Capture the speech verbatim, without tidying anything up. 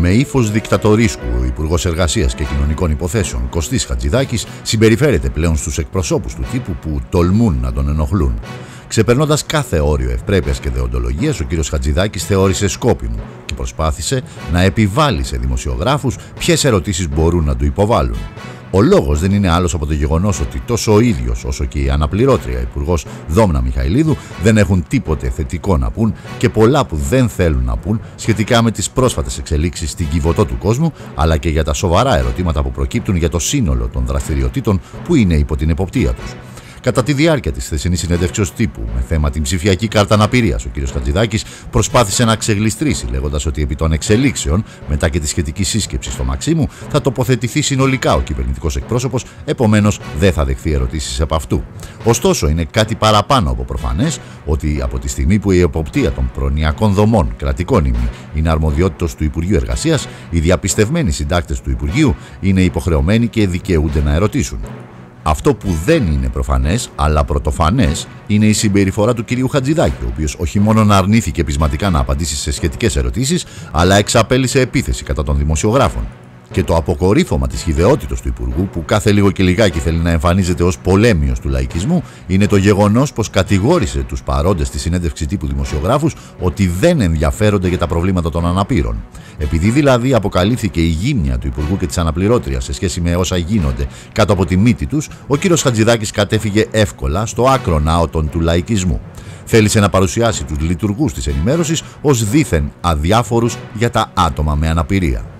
Με ύφος δικτατορίσκου, ο Υπουργός Εργασίας και Κοινωνικών Υποθέσεων Κωστής Χατζηδάκης συμπεριφέρεται πλέον στους εκπροσώπους του τύπου που τολμούν να τον ενοχλούν. Ξεπερνώντας κάθε όριο ευπρέπειας και δεοντολογίας, ο κ. Χατζηδάκης θεώρησε σκόπιμο και προσπάθησε να επιβάλλει σε δημοσιογράφους ποιες ερωτήσεις μπορούν να του υποβάλουν. Ο λόγος δεν είναι άλλος από το γεγονός ότι τόσο ο ίδιος όσο και η αναπληρώτρια Υπουργός Δόμνα Μιχαηλίδου δεν έχουν τίποτε θετικό να πούν και πολλά που δεν θέλουν να πούν σχετικά με τις πρόσφατες εξελίξεις στην Κιβωτό του κόσμου, αλλά και για τα σοβαρά ερωτήματα που προκύπτουν για το σύνολο των δραστηριοτήτων που είναι υπό την εποπτεία τους. Κατά τη διάρκεια της χθεσινής συνέντευξης τύπου με θέμα την ψηφιακή κάρτα αναπηρίας, ο κ. Χατζηδάκης προσπάθησε να ξεγλιστρήσει λέγοντας ότι επί των εξελίξεων, μετά και τη σχετική σύσκεψη στο Μαξίμου, θα τοποθετηθεί συνολικά ο κυβερνητικός εκπρόσωπος, επομένως δεν θα δεχθεί ερωτήσεις επ' αυτού. Ωστόσο, είναι κάτι παραπάνω από προφανές ότι από τη στιγμή που η εποπτεία των προνοιακών δομών κρατικών ημί είναι αρμοδιότητος του Υπουργείου Εργασίας, οι διαπιστευμένοι συντάκτες του Υπουργείου είναι υποχρεωμένοι και δικαιούνται να ερωτήσουν. Αυτό που δεν είναι προφανές, αλλά πρωτοφανές, είναι η συμπεριφορά του κυρίου Χατζηδάκη, ο οποίος όχι μόνο αρνήθηκε πεισματικά να απαντήσει σε σχετικές ερωτήσεις, αλλά εξαπέλυσε επίθεση κατά των δημοσιογράφων. Και το αποκορύφωμα της χυδαιότητος του Υπουργού, που κάθε λίγο και λιγάκι θέλει να εμφανίζεται ως πολέμιος του λαϊκισμού, είναι το γεγονός πως κατηγόρησε τους παρόντες στη συνέντευξη τύπου δημοσιογράφους ότι δεν ενδιαφέρονται για τα προβλήματα των αναπήρων. Επειδή δηλαδή αποκαλύφθηκε η γύμνια του Υπουργού και της αναπληρώτριας σε σχέση με όσα γίνονται κάτω από τη μύτη τους, ο κύριος Χατζηδάκης κατέφυγε εύκολα στο άκρον άοτον του λαϊκισμού. Θέλησε να παρουσιάσει τους λειτουργούς της ενημέρωσης ως δήθεν αδιάφορους για τα άτομα με αναπηρία.